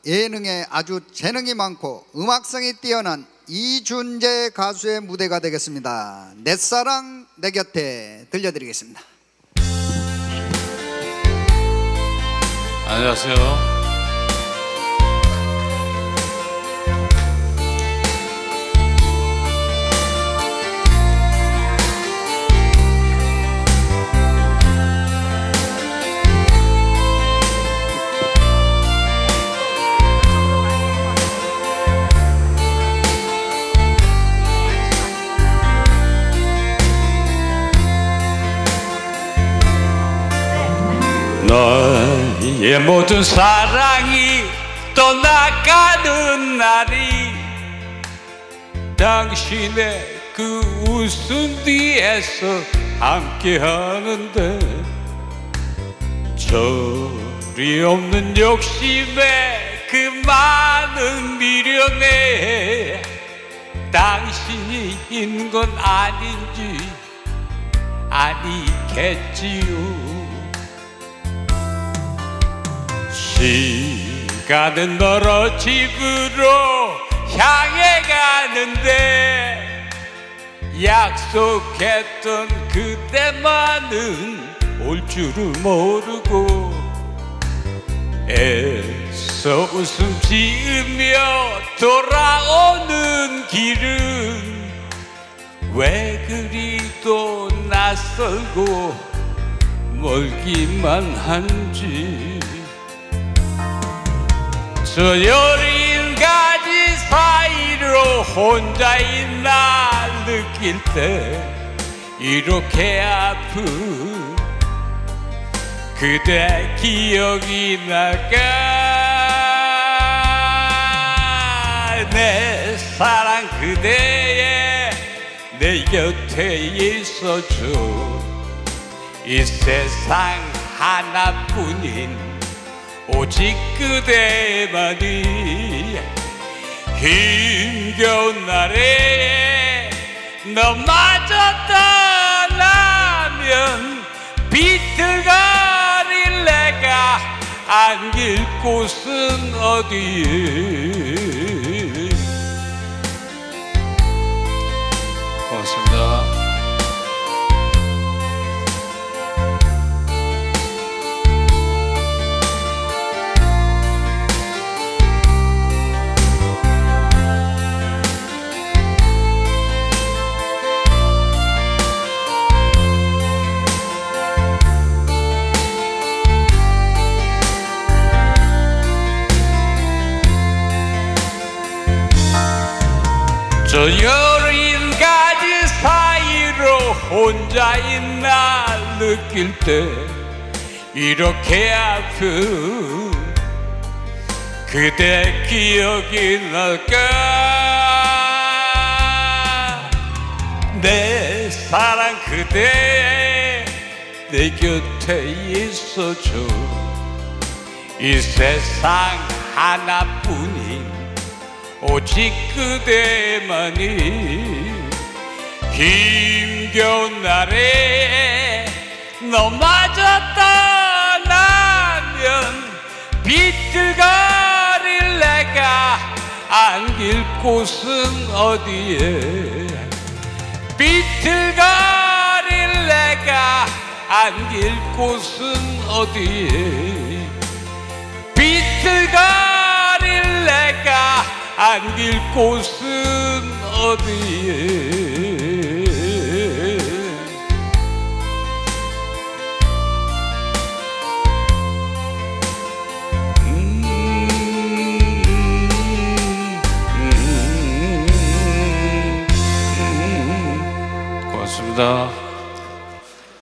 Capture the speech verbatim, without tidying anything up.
예능에 아주 재능이 많고 음악성이 뛰어난 이준재 가수의 무대가 되겠습니다. 내 사랑 내 곁에 들려드리겠습니다. 안녕하세요. 너의 모든 사랑이 떠나가는 날이 당신의 그 웃음 뒤에서 함께 하는데 절이 없는 욕심에 그 많은 미련에 당신이 있는 건 아닌지 아니겠지요. 시간은 너로 집으로 향해 가는데 약속했던 그대만은 올 줄을 모르고 애써 웃음 지으며 돌아오는 길은 왜 그리도 낯설고 멀기만 한지. 저 여린 가지 사이로 혼자인 날 느낄 때 이렇게 아픈 그대 기억이 날까. 내 사랑 그대의 내 곁에 있어줘. 이 세상 하나뿐인 오직 그대만이 힘겨운 날에 너마저 떠나면 비틀거릴 내가 안길 곳은 어디에. 고맙습니다. 저 여린 가지 사이로 혼자인 날 느낄 때 이렇게 아픈 그대 기억이 날까. 내 사랑 그대 내 곁에 있어줘. 이 세상 하나뿐인 오직 그대만이 힘겨운 날에 너마저 떠나면 비틀거릴 내가 안길 곳은 어디에. 비틀거릴 내가 안길 곳은 어디에. 비틀거릴 내가 안길 곳은 어디에. 음, 음, 음, 고맙습니다.